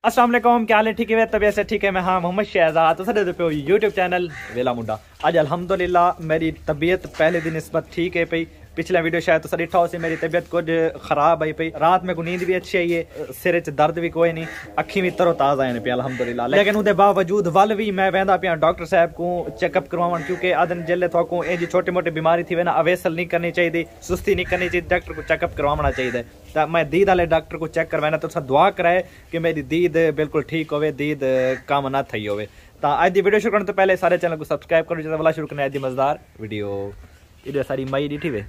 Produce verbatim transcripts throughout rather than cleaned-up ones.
अस्सलाम वालेकुम, क्या हाल है? ठीक है, तबीयत से ठीक है। मैं हाँ मोहम्मद शहजाद तो साढ़े पे यूट्यूब चैनल वेला मुंडा। आज अल्हम्दुलिल्लाह मेरी तबीयत पहले दिन निस्बत ठीक है पई। पिछला वीडियो शायद तो सड़ी ठाओ से मेरी तबीयत कुछ खराब आई पई। रात में को नींद भी अच्छी आई है, सिर च दर्द भी कोई नहीं, अखी भी तरो ताज़ा है पे अल्हम्दुलिल्लाह। लेकिन उसके बावजूद वल भी मैं वहदा पिया डॉक्टर साहब को चेकअप करवावन, क्योंकि अदन जेले थोको ए जी छोटी मोटी बीमारी थी वे ना अवेसल नहीं करनी चाहिए, सुस्ती नहीं करनी चाहिए, डॉक्टर को चेकअप करवाना चाहिए। तो मैं दीद वाले डॉक्टर को चेक करवाना तो दुआ कराए कि मेरी दीद बिल्कुल ठीक होवे, दीद काम ना थी होवे। तो आज की वीडियो शुरू करने तो पहले सारे चैनल को सब्सक्राइब करो, जैसे वाला शुरू करना है मजेदार वीडियो। ये सारी मई डी वे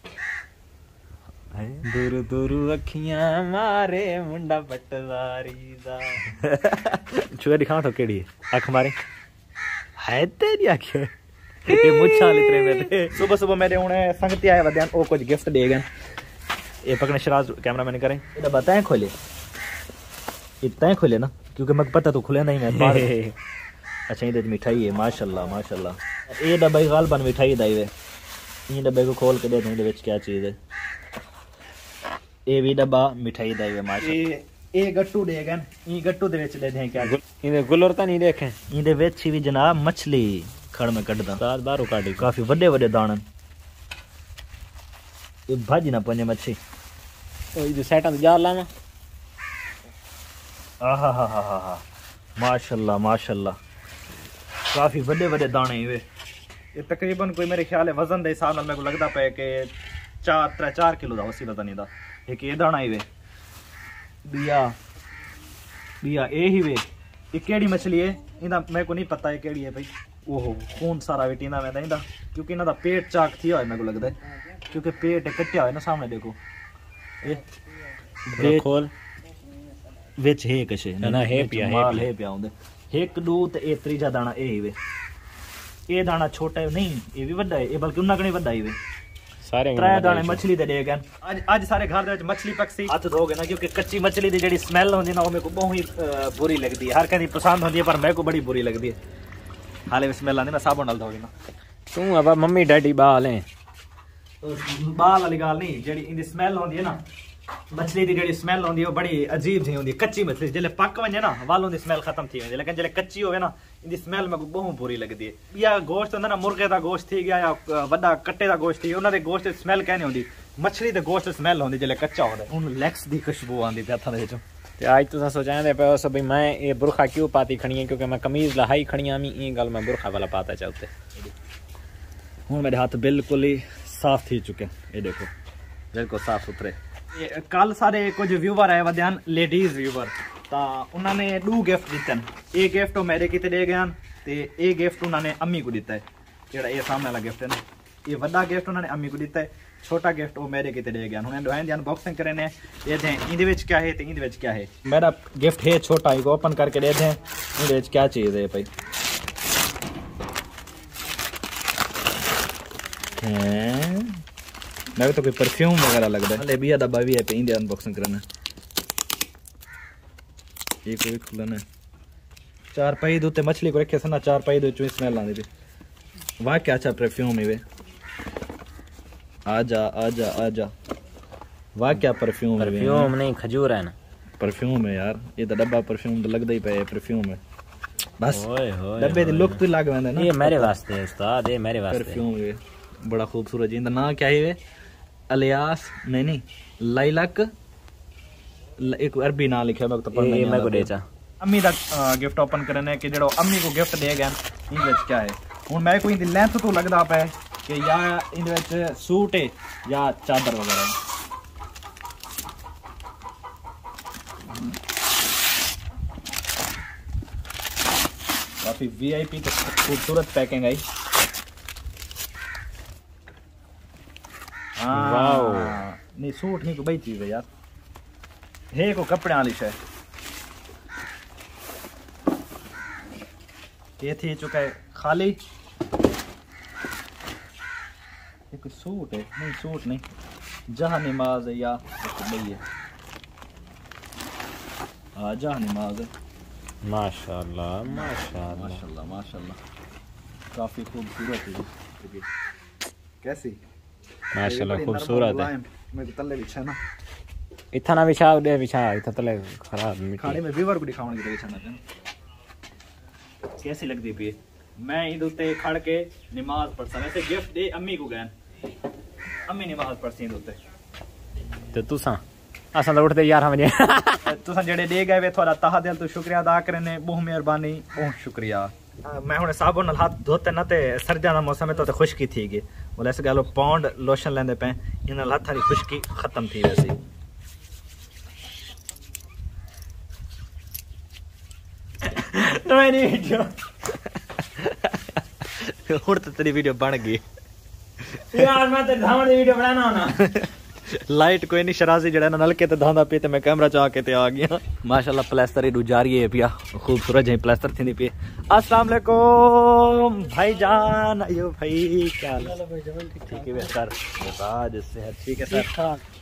दूर दूर अखियां मारे मुंडा पटवारी दा छुए दिखाओ तो केड़ी अख मारे है तेरी अख ये मुच्छा लितरे मेरे। सुबह सुबह मेरे उन्हें संगति आए वद्यान ओ कुछ गिफ्ट दे गए। ये पकड़े शराज कैमरा मैंने करें ये बताएं खोले इतना ही खोले ना, क्योंकि मैं पता तो खुले नहीं मैं बाहर। अच्छा ये मिठाई है, माशाल्लाह माशाल्लाह। ये डब्बा गालबन मिठाई दाई वे, ये डब्बे को खोल के दे दें क्या चीज़ है। ये भी डब्बा मिठाई दा है माशाल्लाह। ये गट्टू दे गन, ये गट्टू दे विच दे दें क्या इने गुलरता नहीं देखें इने विच भी जनाब मछली खड़ में कटदा साथ बाहरों काटी काफी बड़े बड़े दाणन। ये भाजी ना पने मच्छी ओ ये सेटा तो जा लाना। आहा हा हा हा हा माशाल्लाह माशाल्लाह, काफी बड़े बड़े दाने ये। ये तकरीबन कोई मेरे ख्याल है वजन दे हिसाब नाल मेरे को लगदा पे कि चार त्रै चार किलो दा उसी वजन इदा। एक ये दाना ही वे बिया बिया ए ही वे। ये केड़ी मछली है इंदा मेरे को नहीं पता है केड़ी है भाई। ओहो खून सारा वे टीना में इंदा, क्योंकि इना दा पेट चाक थी है मेरे को लगदा है, क्योंकि पेट कट्टिया है ना सामने देखो। ये खोल विच है कशे ना है पिया है है पिया होंदे एक दो ते ए त्रीजा दाना ए ही वे। ये दाना छोटा है नहीं, ये भी बड़ा है, ये बल्कि उन्ना कने बड़ा ही वे। सारे त्रै दाने मछली दे देगन। आज आज सारे घर दे मछली पकसी हाथ धोगे ना, क्योंकि कच्ची मछली दी जेडी स्मेल होंदी ना वो मेरे को बहुत ही बुरी लगदी है। हर कहीं पसंद होंदी है पर मेरे को बड़ी बुरी लगदी है। हाले स्मेल आंदी ना साबुन डाल दोगे ना तू अब मम्मी डैडी बाल हैं बाल वाली गाल नहीं, जेडी इंदी स्मेल होंदी है ना मछली दी जेडी स्मेल होंदी है वो बड़ी अजीब जी होंदी है। कच्ची मछली जेले पक वने ना वालों दी स्मेल खत्म थी वेंदी, लेकिन जेले कच्ची होवे ना इंदी स्मेल मेरे को बहुत बुरी लगदी है। या गोश्त होंदा ना मुर्गे दा गोश्त थी गया या वड्डा कट्टे दा गोश्त थी, उन्हां दे गोश्त दी स्मेल कहनी होंदी, मछली दे गोश्त दी स्मेल होंदी जेले कच्चा होंदा। उन लेग्स दी खुशबू आंदी पे हत्थां दे विचों। ते आज तुसां सोचांदे पे हो भाई मैं ये बुरखा क्यों पाती खड़ी है, क्योंकि मैं कमीज लहाई खड़ी आमी ई गल मैं बुरखा वाला पाता चलते। हुण मेरे हाथ बिल्कुल ही साफ थी चुके, ये देखो बिल्कुल साफ सुथरे। कल सारे कुछ व्यूवर आए वद्यान लेडीज व्यूवर, तो उन्होंने दो गिफ्ट दिते। एक गिफ्ट वो मेरे किते दे गए ते एक गिफ्ट उन्होंने अम्मी को दिता है, जेड़ा ये सामने वाला गिफ्ट है ना ये बड़ा गिफ्ट उन्होंने अम्मी को दिता है, छोटा गिफ्ट वो मेरे किते दे गए। उन्होंने अनबॉक्सिंग करे ने ये दें इंदे विच क्या है ते इंदे विच क्या है। मेरा गिफ्ट है छोटा ही ओपन करके दे दें इंदे विच क्या चीज़ है भाई। मैं तो कोई परफ्यूम वगैरह लगता है। बिया डब्बा भी है पे इंडिया अनबॉक्सिंग करना। ये कोई खुलना है चार पाई दो मछली को रखे सना चार पाई दो चुई स्मेल आंदी थी। वाह क्या अच्छा परफ्यूम है वे, आजा आजा आजा वाह क्या परफ्यूम है। परफ्यूम नहीं खजूर है ना परफ्यूम है यार, ये तो डब्बा परफ्यूम तो लगदा ही पे परफ्यूम है बस। डब्बे दी लुक तो लग वेंदा ना, ये मेरे वास्ते है उस्ताद, ये मेरे वास्ते परफ्यूम है बड़ा खूबसूरत जी। ना क्या है अलियास नहीं नहीं लाइलक एक अरबी ना लिखा मैं तो पढ़ना नहीं मैं को अम्मी दा गिफ्ट ओपन करने कि जेड़ो अम्मी को गिफ्ट दे गए इन विच क्या है। हुन मैं कोई दी लेंथ तो लगदा पे कि या इन विच सूट है या चादर वगैरह। काफी वीआईपी तो खूबसूरत पैकिंग आई। वाओ नहीं सूट नहीं को बड़ी चीज है यार, है को कपड़े वाली है। ये थी चुका है खाली, ये कोई सूट है नहीं सूट नहीं जहाँ नमाज है या नहीं है हाँ जहाँ नमाज है। माशाल्लाह माशाल्लाह माशाल्लाह माशाल्लाह काफी खूबसूरत है। कैसी माशाल्लाह खूबसूरत है। मेरे तल्ले बिछा ना इतना ना विछा उड़े विछा इतना तले खराब खाने में व्यूवर को दिखाने के लिए विछाना कैसी लगती पी मैं इधर ते खड़ के नमाज पढ़ता वैसे गिफ्ट दे अम्मी को गए अम्मी नमाज पढ़ती इधर ते ते तुसा असा तो उठते ग्यारह बजे तुसा जेड़े दे गए वे थोड़ा तहा दिल तो शुक्रिया अदा करने बहुत मेहरबानी बहुत शुक्रिया मैं हुणे साबुन नाल हाथ धोते ना ते सर्दियां दा मौसम है तो खुश्की थी गई बोले ऐसे गलो पौंड लोशन लेंदे पे इन नाल हथ दी खुश्की खत्म थी वैसे नवीं वीडियो हुण ते तेरी वीडियो बन गई यार मैं ते धावन दी वीडियो बनाना होना लाइट कोई नहीं शराजी जड़ा नलके ते धांदा पे ते मैं कैमरा चा के ते आ गया माशाल्लाह प्लास्टर इडू जारी है पिया खूबसूरत जही प्लास्टर थी पे अस्सलाम वालेकुम भाईजान अयो भाई क्या हाल है भाईजान ठीक है सर आज सेहत ठीक है सर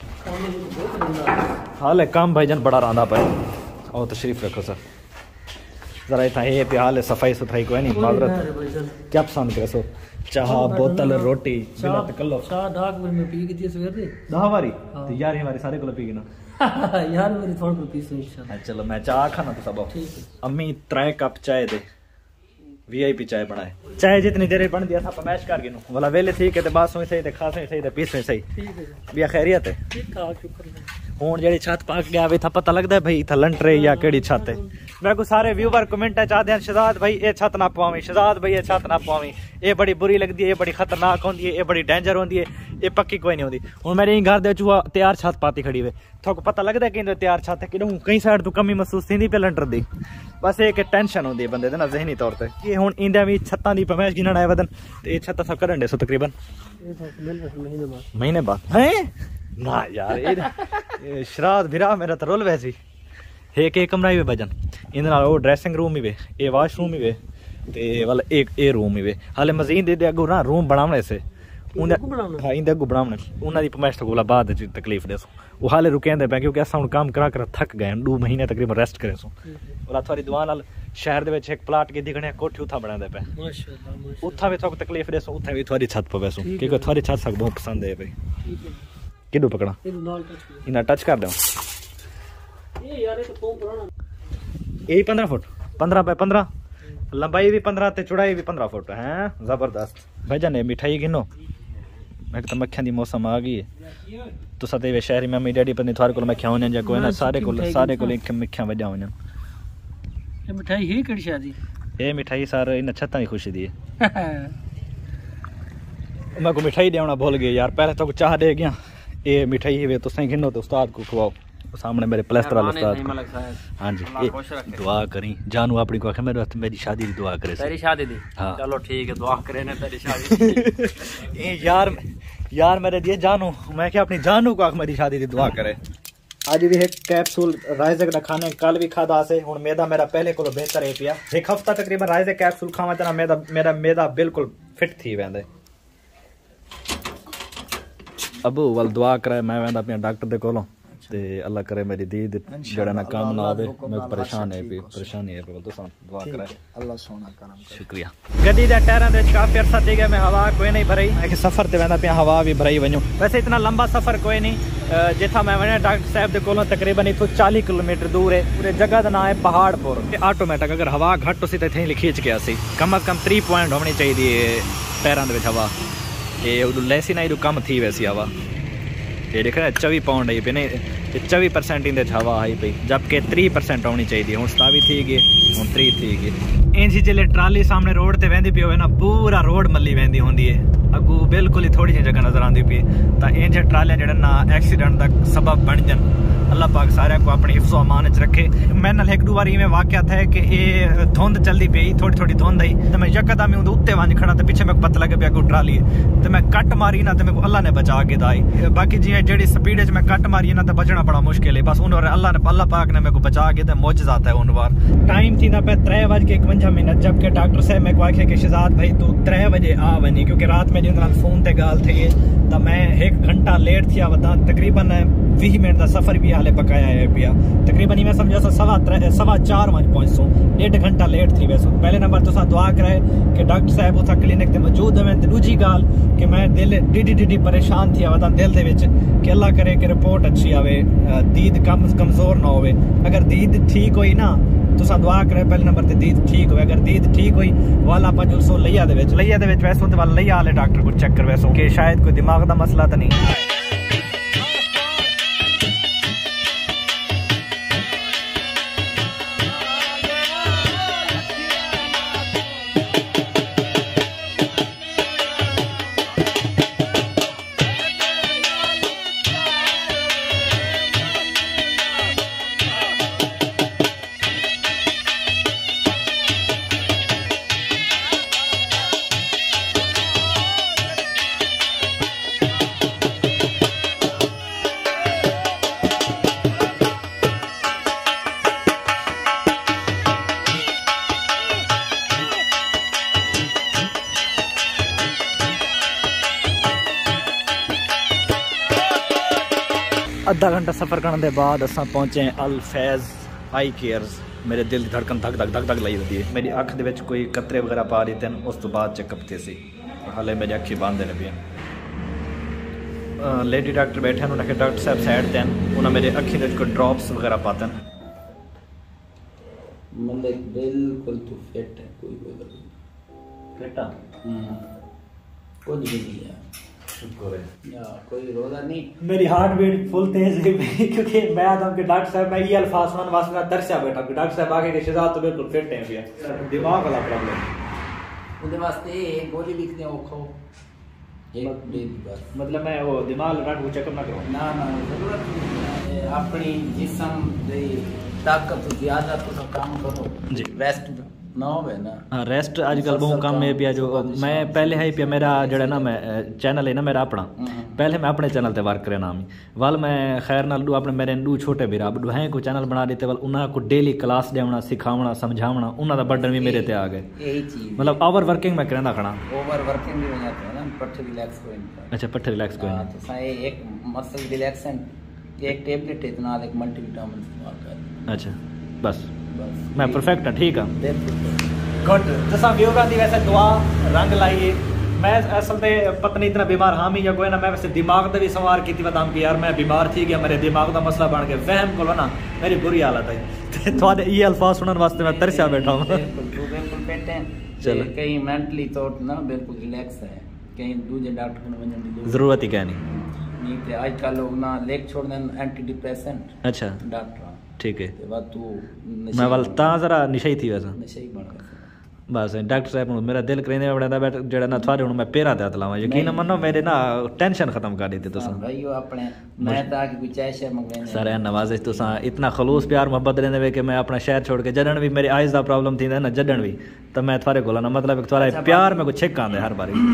हाल है काम भाईजान बड़ा रांदा पे और तशरीफ रखो सर जरा इतना ये पे हाल है सफाई सुथराई कोई नहीं माजरत क्या पसंद करे सो चाह बोतल रोटी बिना तकल्लुफ चाह ढाक में पी के सवेर दे दह बारी तो यार हमारे सारे को पी ना यार मेरी थोड़ा को पी सो इंशाल्लाह चलो मैं चाह खाना तो सब ठीक है अम्मी त्रै कप चाय दे वीआईपी चाय बनाए चाय जितनी देर बन दिया था पमैश कर गिनो वाला वेले ठीक है ते बात सोई सही ते खासे सही ते पीसे सही ठीक है बिया खैरियत है ठीक ठाक शुक्र है हुन जेड़ी छत पाक गया वे था पता लगदा है भाई इथा लंटरे या केड़ी छत है मैं को सारे व्यूवर कमेंट चाहते हैं शहजाद भाई ये छत ना पावी शहजाद भाई ये छत ना पावी ये बड़ी बुरी लगती है ये बड़ी खतरनाक होंदी है ये बड़ी डेंजर होंदी है ये पक्की कोई नहीं होंदी हुन मेरे घर दे चुआ तैयार छत पाती खड़ी वे थोक पता लगदा है कि तैयार छत है कि कई साइड तो कमी महसूस थी पे लंटर दी बस एक टेंशन होंदी है बंदे दे ना जहनी तौर पे कि हुन इंदा भी छत्तां दी पमैश गिनण आए वदन ते ये छत्तां सब करन दे सो तकरीबन महीने बाद महीने बाद हैं ना यार ये शराद भिरा मेरा तो रोल वैसी एक एक कमरा ही वे बजन इन नाल ओ ड्रेसिंग रूम ही वे ए वॉशरूम ही वे ते वाला एक ए रूम ही वे हाले मजीद दे अगो ना रूम बनावणे से उन हां इंदे अगो बनावणे उन्हां दी पमैश तो गोला बाद च तकलीफ देसो वो हाले रुकेंदे पे क्योंकि असां हुन काम करा कर थक गए दो महीने तकरीबन रेस्ट करे सो और थोड़ी दुआ नाल शहर दे विच एक प्लाट के दिखणे कोठी उठा बनांदे पे माशाल्लाह माशाल्लाह उठा भी थोक तकलीफ देसो उठा भी थोड़ी छत पे वैसो क्योंकि थोड़ी छत सक बहुत पसंद है भाई ठीक है किदो पकड़ा इना टच कर दो ये यार ये तो कौन पुराना यही पंद्रह फुट पंद्रह बाय पंद्रह लंबाई भी पंद्रह ते चौड़ाई भी पंद्रह फुट है जबरदस्त भाईजान ये मिठाई गिनो मैं तो मक्खियां दी मौसम आ गई है तो सते वे शहरी में मम्मी डैडी पत्नी थारे को मैं खियावन जा कोई ना सारे को सारे को एक मिठियां वजा वजन ये मिठाई है केड़ी शादी ये मिठाई सार इन छत्तां दी खुशी दी है मैं को मिठाई देवना भूल गया यार पहले तो चाह दे गया ये मिठाई वे तो सही गिनो तो उस्ताद को खवाओ सामने मेरे प्लास्टर वाले उस्ताद हां जी दुआ करी जानू अपनी को आखे मेरे मेरी शादी दी दुआ करे तेरी शादी दी हां चलो ठीक है दुआ करे ने तेरी शादी ए यार यार मेरे दिए जानू मैं क्या अपनी जानू को आख मेरी शादी दी दुआ करे आज भी एक कैप्सूल राइज़ का खाने कल भी खादा से हुन मैदा मेरा पहले को बेहतर है पिया एक हफ्ता तकरीबन राइज़ कैप्सूल खावा तना मैदा मेरा मैदा बिल्कुल फिट थी वेंदे अबू वल दुआ करे मैं वेंदा अपने डॉक्टर दे कोलों ते अल्लाह करे मेरी दीद जड़ा ना काम ना आवे मैं परेशान है भी परेशानी है तो सन दुआ करे अल्लाह सोना करम शुक्रिया गड्डी दे टायरां दे काफी अरसा थी गया मैं हवा कोई नहीं भरई एक सफर ते वेंदा पे हवा भी भरई वणो वैसे इतना लंबा सफर कोई नहीं जिथा मैं वने डॉक्टर साहब दे कोलों तकरीबन इथों चालीस किलोमीटर दूर है पूरे जगह दा नाम है पहाड़पुर ऑटोमेटिक अगर हवा घट सी ते इथे खींच गया सी कम अज कम तीस पॉइंट होनी चाहिए टायरां दे विच हवा ये लैसी ना कम थी वैसी हवा ये देख रहे चौबी पाउंड आई पे नहीं चौबी परसेंट इंदे हवा आई पई जबकि त्री परसेंट आनी चाहिए हूँ सतावी थी गई हूँ त्री थी गई इंज जिले ट्राली सामने रोड ते वेंदी पई होवे ना पूरा रोड मल्ली वेंदी होंदी है अगू बिल्कुल ही थोड़ी सी जगह नजर आती पई तो इंज ट्रालियां जड़े ना एक्सीडेंट का सबब बन जान अल्लाह पाक सारे को अपनी हिफ्ज़ो अमान च रखे मैं नाल एक दो बार इवें वाकया था कि ये धुंध चलती पई थोड़ी थोड़ी धुंध आई तो मैं यकदम ही उत्ते वंज खड़ा तो पीछे मेरे को पता लगे पिया कोई ट्राली है तो मैं कट मारी ना तो मेरे को अल्लाह ने बचा के दाई बाकी जी जेडी स्पीड च मैं कट मारी ना तो बचना बड़ा मुश्किल है बस उन अल्लाह ने अल्लाह पाक ने मेरे को बचा के तो मौजज़ा आता है उन बार टाइम थी ना पे त्रै बज के इकवंजा मिनट जबकि डॉक्टर साहब मेरे को आखे कि शहजाद भाई तू त्रै बजे आ वनी क्योंकि रात में जिन फोन ते गाल थी तो मैं एक घंटा लेट थी वदा तकरीबन बीस मिनट का सफर भी हाले बकाया है पिया तकरीबन मैं समझा सवा सवा चार वज पहुंचो डेढ़ घंटा लेट थी वैसे पहले नंबर तो दुआ कराए कि डॉक्टर साहब उस क्लिनिक ते मौजूद होवे ते दूजी गाल कि मैं दिल डिडी डिडी परेशान थी आवा दिल दे विच कि अल्लाह करे कि रिपोर्ट अच्छी आवे दीद कम कमजोर ना होवे अगर दीद ठीक हुई ना तुसा दुआ करे पहले नंबर ते दीद ठीक होवे अगर दीद ठीक हुई वाला अपन जुलसो लैया दे विच लैया दे विच वैसो ते वाला लैया वाले डॉक्टर को चेक कर वैसो कि शायद कोई दिमाग दा मसला तो नहीं अद्धा घंटा सफ़र करने के बाद अस पहुँचे अल फैज़ आई केयर्स मेरे दिल की धड़कन धक धक धक धक लाई होती है मेरी अख दे कोई कतरे वगैरह पा रही थे उस तो बाद चेकअप थे सी हाले मेरी अखी बंद ने पिया लेडी डॉक्टर बैठे उन्होंने आखे डॉक्टर साहब साइड थे उन्हें मेरे अखी दे कोई ड्रॉप्स वगैरह पाते हैं मतलब बिल्कुल तो फिट है कोई कोई फिट है कुछ भी नहीं है या कोई रोदा नहीं मेरी हार्ट बीट फुल तेज है क्योंकि मैं आता हूँ कि डॉक्टर साहब मैं ये अल्फाज सुनने वास्ते मैं तरसा बैठा कि डॉक्टर साहब आगे के शहजाद तो बिल्कुल फिट है भैया दिमाग वाला प्रॉब्लम उनके वास्ते एक गोली लिखते हो खो एक डेली बस मतलब मैं वो दिमाग लगा के चेकअप ना करूँ ना ना जरूरत नहीं अपनी जिस्म दी ताकत ज्यादा तो काम करो जी रेस्ट ना होवे ना हाँ रेस्ट आजकल बहुत कम है पिया जो मैं पहले है पिया मेरा जड़ा ना मैं चैनल है ना मेरा अपना पहले मैं अपने चैनल ते वर्क करे नाम ही वाल मैं खैर नाल दू अपने मेरे दू छोटे भीरा दू हैं को चैनल बना देते वाल उन्हें को डेली क्लास देवना सिखावना समझावना उन्हें दा बर्डन भी मेरे ते आ गए यही चीज मतलब ओवर वर्किंग मैं करना खड़ा ओवर वर्किंग भी हो जाता है ना पट्टे रिलैक्स को अच्छा पट्टे रिलैक्स को हां तो साए एक मसल रिलैक्सेंट एक टैबलेट इतना एक मल्टीविटामिन इस्तेमाल कर अच्छा बस मैं परफेक्ट है ठीक है गुड जैसा व्यूअर दी वैसे दुआ रंग लाइए मैं असल में पत्नी इतना बीमार हाँ या कोई ना मैं वैसे दिमाग का भी सवार की थी बताऊँ कि यार मैं बीमार थी गया मेरे दिमाग का मसला बन गया वहम को ना मेरी बुरी हालत है थोड़े ये अल्फाज सुनने वास्ते मैं तरसा बैठा हूँ बिल्कुल फिट है चलो कहीं मेंटली तौर ना बिल्कुल रिलैक्स है कहीं दूसरे डॉक्टर को वजन दी जरूरत ही क्या नहीं नहीं ते आजकल लोग ना लेख छोड़ दें एंटी डिप्रेसेंट अच्छा डॉक्टर ठीक है ते बाद तू मैं वाल ता जरा नशे थी वैसे नशे ही बन गया बस डॉक्टर साहब मेरा दिल करेंदे बड़ा बैठ जड़ा ना थोड़े हुन मैं पेरा ते तलावा यकीन मनो मेरे ना टेंशन खत्म कर दी थी तुसा भाई वो अपने मैं ता कि कुछ ऐसे मंगवाने सारे नवाज़ तुसा इतना खलूस प्यार मोहब्बत रहंदे वे कि मैं अपना शहर छोड़ के जडन भी मेरे आइज दा प्रॉब्लम थी ना जडन भी तो मैं थोड़े कोला ना मतलब थोड़ा प्यार में कुछ छिक आंदे हर बारी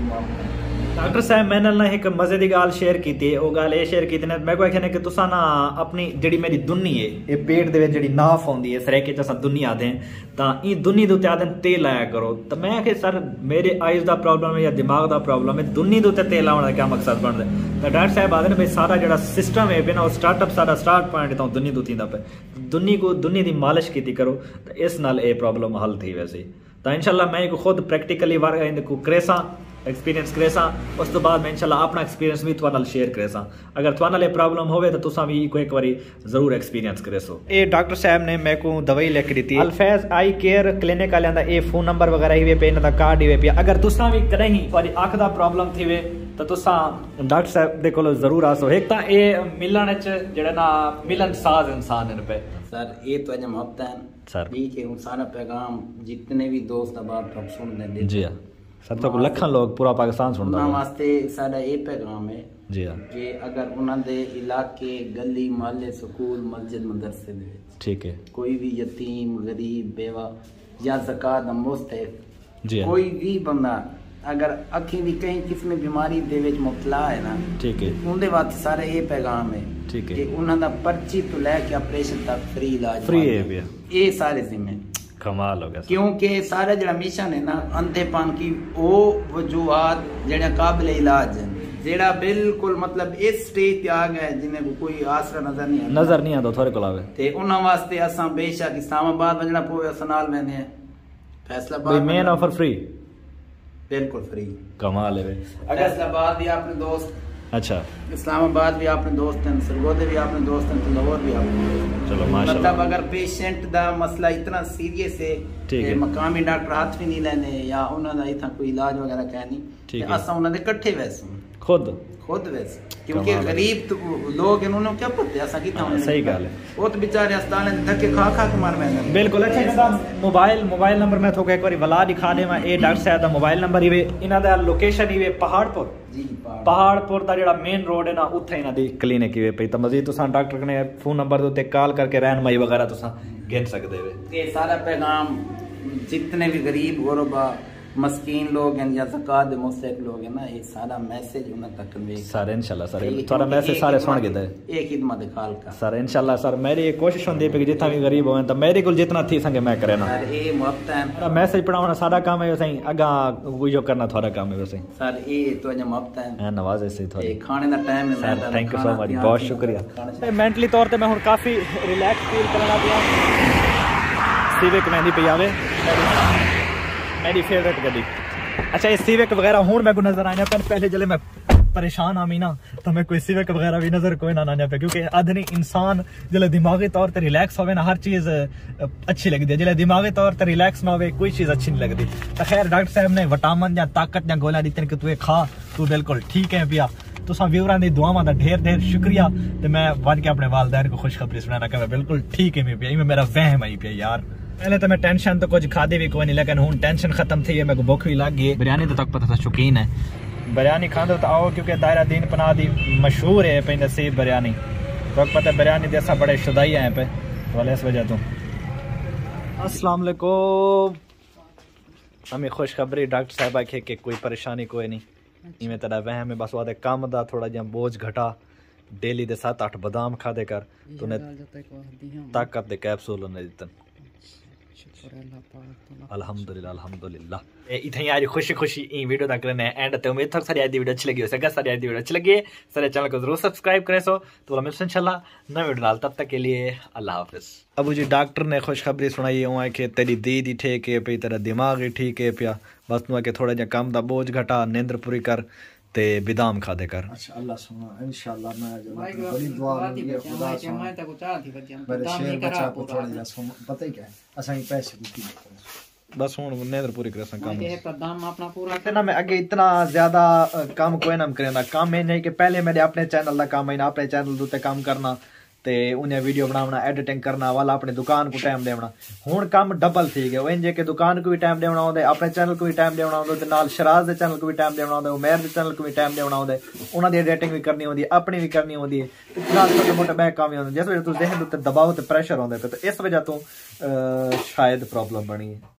डॉक्टर साहब मैंने ना एक मजे की गाल शेयर की थी वो गाल ये शेयर की थी मैं को आखिया कि तुसा ना अपनी जी मेरी दुनी है ये पेट दे जी नाफ आती है सरेके च दुनी आते हैं तो ये दुनी के उत्ते आते तेल लाया करो तो मैं आखे सर मेरे आइज का प्रॉब्लम है या दिमाग का प्रॉब्लम है दुनी के उत्ते तेल लाने का क्या मकसद बनता है तो डॉक्टर साहब आते हैं भाई सारा जो सिस्टम है ना वो स्टार्टअप सारा स्टार्ट पॉइंट तो दुनी तो थींदा पे दुनी को दुनी की मालिश की करो तो इस नाल ये प्रॉब्लम हल थी वैसे तो इंशाल्लाह मैं एक खुद प्रैक्टिकली वर्क को करेसा एक्सपीरियंस करेसा उस तो बाद मैं इंशाल्लाह अपना एक्सपीरियंस भी तुहाडे नाल शेयर करेसा अगर तुहाडे नाल प्रॉब्लम होवे तो तुसा भी को एक बारी जरूर एक्सपीरियंस करेसो ए डॉक्टर साहब ने मैं को दवाई लिख दी थी अल्फैज आई केयर क्लिनिक वाले दा ए फोन नंबर वगैरह ही पे इनदा कार्ड ही पे अगर तुसा भी कहीं तुम्हारी अख दा प्रॉब्लम थी वे तो तुसा डॉक्टर साहब दे कोल जरूर आसो एक ता ए मिलन च जेड़ा ना मिलन साज इंसान ने पे सर ये तो अजम हफ्ता है सर ठीक है सारा पैगाम जितने भी दोस्त अब सुन देंगे जी हां सर तो लखन लोग पूरा पाकिस्तान सुनदा उन्हां वास्ते साडा ये पैगाम है जी हां कि अगर उन्हां दे इलाके गली मोहल्ले स्कूल मस्जिद मदरसे दे ठीक है कोई भी यतीम गरीब बेवा या ज़कात दा मुस्तहिक जी हां कोई भी बंदा अगर अखी भी कहीं किस्म बीमारी दे विच मुब्तला है ना ठीक है उनके वास्ते सारा ये पैगाम है ठीक है कि उन्हां दा पर्ची तो लेके ऑपरेशन तक फ्री इलाज फ्री है भैया ये सारे जिम्मे कमाल हो गया क्योंकि सारा जरा मिशन है ना अंधेपन की वो वजूहात जड़ा काबिल इलाज है जेड़ा बिल्कुल मतलब इस स्टेज पे आ गए जिन्हें को कोई आसरा नजर नहीं आता नजर नहीं आता थोड़े कोल आवे ते उन्हां वास्ते असां बेशक इस्लामाबाद वजना पोवे असां नाल वेंदे हैं फैसलाबाद मेन ऑफर फ्री बिल्कुल फ्री कमाल है अगर फैसलाबाद भी अपने दोस्त अच्छा इस्लामाबाद भी अपने दोस्त हैं सरगोदे भी अपने दोस्त हैं लाहौर भी अपने दोस्त हैं चलो माशाल्लाह मतलब अगर पेशेंट दा मसला इतना सीरियस है कि मकामी डॉक्टर हाथ भी नहीं लेने या उन्हां दा इतना कोई इलाज वगैरह कहनी ते असां उन्हां दे इकट्ठे वैसे खुद खुद वैसे क्योंकि गरीब तो लोग हैं उन्होंने क्या पता असा कितना सही गल है वो तो बेचारे अस्पताल में धक्के खा खा के मर रहे हैं बिल्कुल अच्छा इनका मोबाइल मोबाइल नंबर मैं थोड़ा एक बार वला दिखा देवा ए डॉक्टर साहब दा मोबाइल नंबर ही इना दा लोकेशन ही पहाड़पुर जी पहाड़पुर दा जेड़ा मेन रोड है ना उत्थे इना दी क्लिनिक ही पे तो मजीद तुसा डॉक्टर ने फोन नंबर दे कॉल करके रहनुमाई वगैरह तुसा गिन सकदे वे ये सारा पैगाम जितने भी गरीब गुरबा मस्कीन लोग हैं या ज़कात दे मुस्तहिक लोग हैं ना ये सारा मैसेज उन्हें तक कन्वे सर इंशाल्लाह सर थोड़ा मैसेज सारे सुन गए एक खिदमत खाल का सर इंशाल्लाह सर मेरी ये कोशिश होंदी है कि जितना भी गरीब होवे तो मेरे को जितना थी संगे मैं करे ना सर ये मुफ्त है मैसेज पढ़ाना सारा काम है वैसे अगा वो जो करना थोड़ा काम है वैसे सर ये तो अज मुफ्त है हां नवाज ऐसे थोड़ा ये खाने दा टाइम है sir thank you so much बहुत शुक्रिया मेंटली तौर पे मैं हुन काफी रिलैक्स फील करना पिया सिविक मेहंदी पे आवे मेरी फेवरेट गड्डी अच्छा ये सिविक वगैरह हूं मैं को नजर आने पर पहले जले मैं परेशान आमी ना तो मैं कोई सिविक वगैरह भी नजर कोई ना आने पे क्योंकि आदमी इंसान जले दिमागी तौर पे रिलैक्स होवे ना हर चीज अच्छी लगती है जले दिमागी तौर पे रिलैक्स ना होवे कोई चीज अच्छी नहीं लगती तो खैर डॉक्टर साहब ने विटामिन या ताकत या गोला दी कि तू खा तू बिल्कुल ठीक है पिया तुसा व्यूअरां दी दुआवां दा ढेर ढेर शुक्रिया ते मैं वन के अपने वालिदैन को खुशखबरी सुनाना कि मैं बिल्कुल ठीक है मैं पिया इमे मेरा वहम आई पिया यार पहले तो मैं टेंशन तो कुछ खादी भी कोई नहीं लेकिन हूं टेंशन खत्म थी है मेरे को भूख भी लग गई बिरयानी तो तक पता था शौकीन है बिरयानी खांदो तो आओ क्योंकि दायरा दीन पनाह दी मशहूर है पे नसीब बिरयानी तो पता बिरयानी जैसा बड़े शुदाई हैं पे वाले इस वजह तो अस्सलाम वालेकुम हमें खुशखबरी डॉक्टर साहब के कि कोई परेशानी कोई नहीं इवें तेरा वहम है बस वादे काम दा थोड़ा जिहा बोझ घटा डेली दे सात आठ बादाम खादे कर तूने ताकत दे कैप्सूल ने दितन अल्हम्दुलिल्लाह अल्हम्दुलिल्लाह इतनी आज खुशी खुशी ई वीडियो तक रहने एंड ते उम्मीद थक सारी आज दी वीडियो अच्छी लगी हो सके सारी आज दी वीडियो अच्छी लगी है सारे चैनल को जरूर सब्सक्राइब करे सो तो मिलते हैं इंशाल्लाह नए वीडियो नाल तब तक के लिए अल्लाह हाफिज अबू जी डॉक्टर ने खुशखबरी सुनाई है कि तेरी दीदी ठीक है पे तेरा दिमाग ही ठीक है पिया बस तू के थोड़ा जा काम दा बोझ घटा नींद पूरी कर ते बादाम खा दे कर अच्छा अल्लाह सुना इंशाल्लाह मैं जो बड़ी दुआ है खुदा से मैं तक चाह थी मेरे शेर बच्चा को थोड़ा जा पता ही क्या है असा ही पैसे की बस हुन नींद पूरी कर सका काम एक कदम अपना पूरा ना मैं आगे इतना ज्यादा काम कोई ना करेंदा काम है नहीं कि पहले मेरे अपने चैनल दा काम है ना अपने चैनल ते काम करना ते उन्हें वीडियो बनावना एडिटिंग करना वाला अपनी दुकान को टाइम देना हुन काम डबल थी गया इंजे के दुकान को भी टाइम देना होंदे अपने चैनल को भी टाइम देना होंदे ते नाल शराज दे चैनल को भी टाइम देना होंदे उमेर दे चैनल को भी टाइम देना होंदे उन्हां दी एडिटिंग भी करनी होंदी अपनी भी करनी होंदी है नाल छोटे मोटे बैक काम होंदे जिस वजह तो जहन ते दबाव ते प्रेशर होंदे पे तो इस वजह तो शायद प्रॉब्लम बनी है।